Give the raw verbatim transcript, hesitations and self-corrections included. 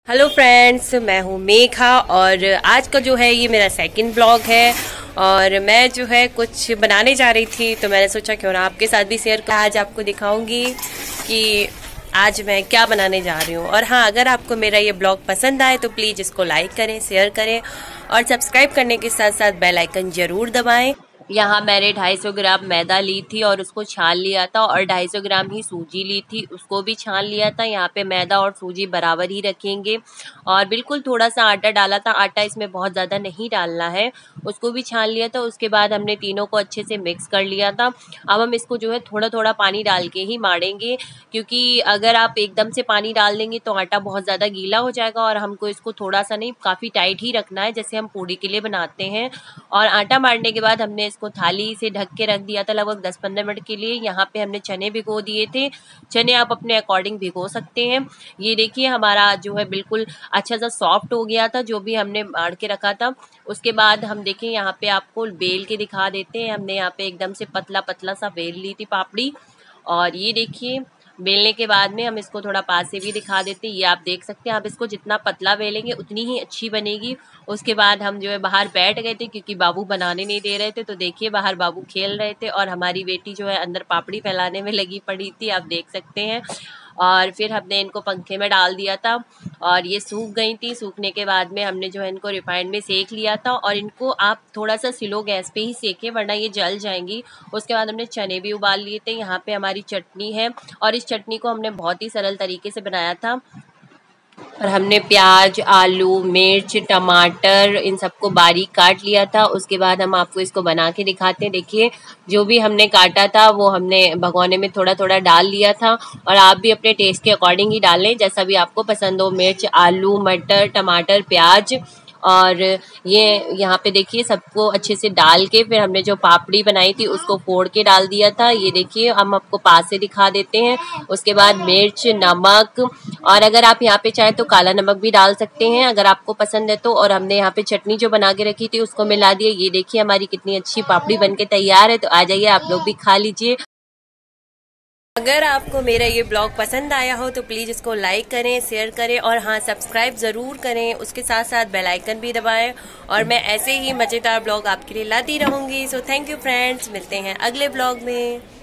Hello friends, मैं हूँ मेघा और आज का जो है ये मेरा सेकंड ब्लॉग है। और मैं जो है कुछ बनाने जा रही थी तो मैंने सोचा क्यों ना आपके साथ भी शेयर कर। आज आपको दिखाऊंगी कि आज मैं क्या बनाने जा रही हूँ। और हाँ, अगर आपको मेरा ये ब्लॉग पसंद आए तो प्लीज़ इसको लाइक करें, शेयर करें और सब्सक्राइब करने के साथ साथ बेल आइकन ज़रूर दबाएं। यहाँ मैंने दो सौ पचास ग्राम मैदा ली थी और उसको छान लिया था, और दो सौ पचास ग्राम ही सूजी ली थी, उसको भी छान लिया था। यहाँ पे मैदा और सूजी बराबर ही रखेंगे और बिल्कुल थोड़ा सा आटा डाला था, आटा इसमें बहुत ज़्यादा नहीं डालना है। उसको भी छान लिया था। उसके बाद हमने तीनों को अच्छे से मिक्स कर लिया था। अब हम इसको जो है थोड़ा थोड़ा पानी डाल के ही मारेंगे, क्योंकि अगर आप एकदम से पानी डाल देंगे तो आटा बहुत ज़्यादा गीला हो जाएगा और हमको इसको थोड़ा सा नहीं, काफ़ी टाइट ही रखना है जैसे हम पूड़ी के लिए बनाते हैं। और आटा मारने के बाद हमने इसको थाली से ढक के रख दिया था लगभग दस पंद्रह मिनट के लिए। यहाँ पे हमने चने भिगो दिए थे। चने आप अपने अकॉर्डिंग भिगो सकते हैं। ये देखिए हमारा जो है बिल्कुल अच्छा सा सॉफ्ट हो गया था जो भी हमने मार के रखा था। उसके बाद हम देखें, यहाँ पे आपको बेल के दिखा देते हैं। हमने यहाँ पे एकदम से पतला पतला सा बेल ली थी पापड़ी। और ये देखिए बेलने के बाद में हम इसको थोड़ा पास से भी दिखा देते हैं। ये आप देख सकते हैं, आप इसको जितना पतला बेलेंगे उतनी ही अच्छी बनेगी। उसके बाद हम जो है बाहर बैठ गए थे क्योंकि बाबू बनाने नहीं दे रहे थे। तो देखिए बाहर बाबू खेल रहे थे और हमारी बेटी जो है अंदर पापड़ी फैलाने में लगी पड़ी थी, आप देख सकते हैं। और फिर हमने इनको पंखे में डाल दिया था और ये सूख गई थी। सूखने के बाद में हमने जो है इनको रिफाइंड में सेक लिया था। और इनको आप थोड़ा सा स्लो गैस पे ही सेकें वरना ये जल जाएंगी। उसके बाद हमने चने भी उबाल लिए थे। यहाँ पे हमारी चटनी है और इस चटनी को हमने बहुत ही सरल तरीके से बनाया था। और हमने प्याज, आलू, मिर्च, टमाटर इन सबको बारीक काट लिया था। उसके बाद हम आपको इसको बना के दिखाते हैं। देखिए जो भी हमने काटा था वो हमने भगोने में थोड़ा थोड़ा डाल लिया था। और आप भी अपने टेस्ट के अकॉर्डिंग ही डालें, जैसा भी आपको पसंद हो। मिर्च, आलू, मटर, टमाटर, प्याज। और ये यहाँ पे देखिए सबको अच्छे से डाल के फिर हमने जो पापड़ी बनाई थी उसको फोड़ के डाल दिया था। ये देखिए हम आपको पास से दिखा देते हैं। उसके बाद मिर्च, नमक, और अगर आप यहाँ पे चाहें तो काला नमक भी डाल सकते हैं अगर आपको पसंद है तो। और हमने यहाँ पे चटनी जो बना के रखी थी उसको मिला दिया। ये देखिए हमारी कितनी अच्छी पापड़ी बनके तैयार है। तो आ जाइए आप लोग भी खा लीजिए। अगर आपको मेरा ये ब्लॉग पसंद आया हो तो प्लीज़ इसको लाइक करें, शेयर करें और हाँ सब्सक्राइब ज़रूर करें। उसके साथ साथ बेल आइकन भी दबाएं। और मैं ऐसे ही मज़ेदार ब्लॉग आपके लिए लाती रहूँगी। सो थैंक यू फ्रेंड्स, मिलते हैं अगले ब्लॉग में।